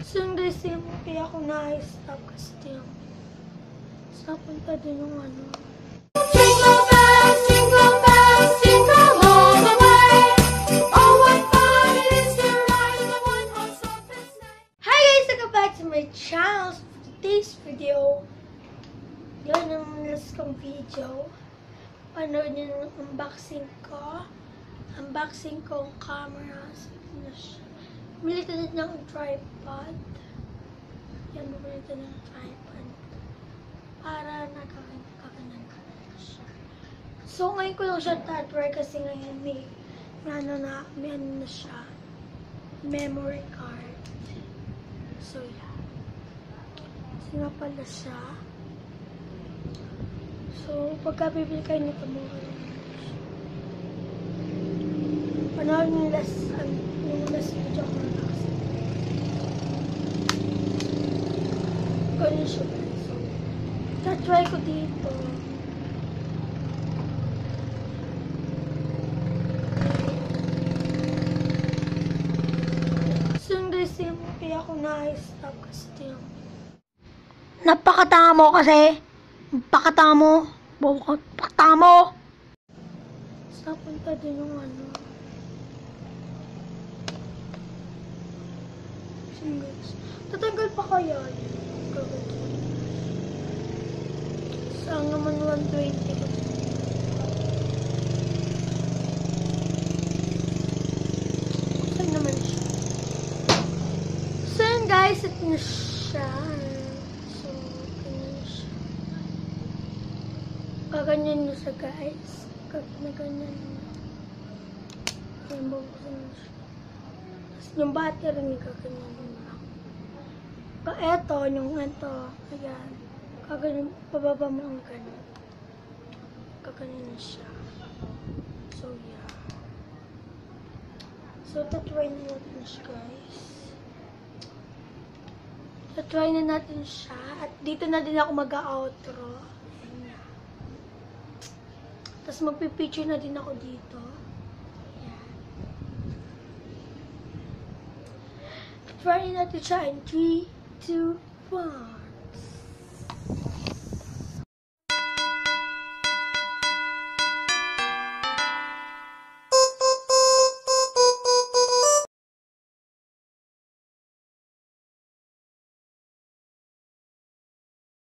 So guys, kaya ako na-stop kasi sa punta din yung ano. Jingle bells, jingle bells, jingle all the way. Oh, what fun it is to ride in a one-horse open sleigh. Hi guys! Welcome back to my channel. For today's video, yun ang last kong video. Panood nyo yung unboxing ko. Unboxing ko ang camera. Bumili ko din ng tripod. Yan, bumili ko ng tripod. Para nakakanan ka na siya. So, ngayon ko lang siya tatry kasi ngayon may ano na siya. Memory card. So, yeah. Kasi nga pala siya. So, pagka bibili kayo nito mo, panahon yung last video ko na kasi. Ganyan siya. So, tatry ko dito. So, guys, kaya ako na-stop kasi napakatanga mo kasi. Napakatanga mo. Napakatanga mo. Sa punta din yung ano. Tatanggal pa kaya yun? Saan naman 120? Saan naman siya? So yun guys, ito na siya. So, ganyan siya. Kaganyan nyo siya guys. Kaganyan nyo. Ayan, babusin nyo siya. Tapos yung battery ni kaganyan nyo. Eto, yung ito, ayan, kaganyan, pababa mo ang ganyan. Kaganyan siya. So, yeah. So, tatry na natin siya, guys. Tatry na natin siya. At dito na din ako mag-outro. Ayan. Tapos magpipicture na din ako dito. Ayan. Try natin siya in 3, 2, 1.